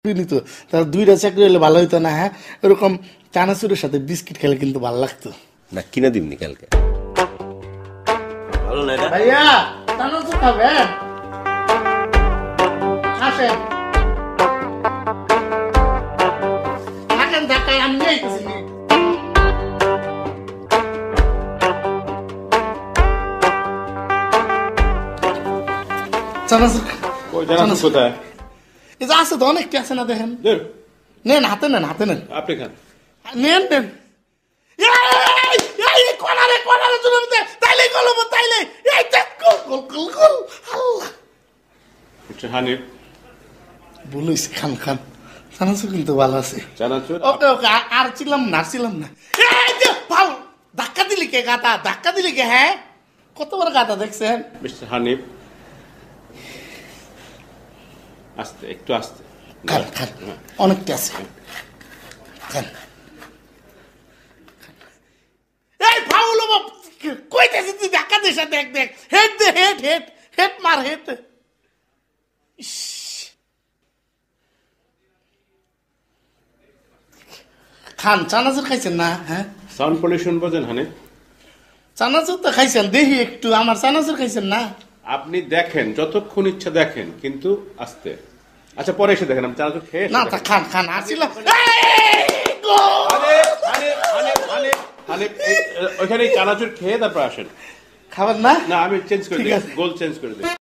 নিত তার 2টা চাকরি হলে ভালো হইতো না। হ্যাঁ, এরকম চানাচুরের সাথে বিস্কিট খেলে কিন্তু ভালো লাগতো না। কিনা দিমনি কালকে। ভালো না এটা ভাইয়া, চানাচুর খাবেন? আসেন থাকেন ঢাকায়, আমি যাইতেছি। চানাচুর কোথায়? এই যে আছে তো, অনেকটি আছে না, দেখেন। নেন, হাতে নেন, হাতে নেন, আপনি খান। নেন নেন। বলিস খান খান, চানাচুর কিন্তু ভালো আছে। ওকে ওকে, আর ছিলাম না, ছিলাম না। ধাক্কা দিলি কে গাতা, ধাক্কা দিলি কে? হ্যাঁ, কত বড় গাতা দেখছেন? মিস্টার হানিফ, আস্তে, একটু আস্তে খান খান, অনেকটা আছে, খান। এই ফাউল কইতেছি তুই ধাক্কা দিস, দেখ দেখ, হেড দে, হেড হেড হেড মার, হেড। খান, চানাচুর খাইছেন না? হ্যাঁ, সাউন্ড পলিউশন বোঝেন হানিফ? চানাচুর তো খাইছেন, দেখি একটু আমার চানাচুর খাইছেন না? আপনি দেখেন, যতক্ষণ ইচ্ছা দেখেন, কিন্তু আস্তে। আচ্ছা, পরে এসে দেখেন, আমি চানাচুর খেয়ে না, তা খান খান, আসছিলাম। ওইখানে চানাচুর খেয়ে তারপর আসেন। খাবেন না? না, আমি চেঞ্জ করে দিই, গোল চেঞ্জ করে দিই।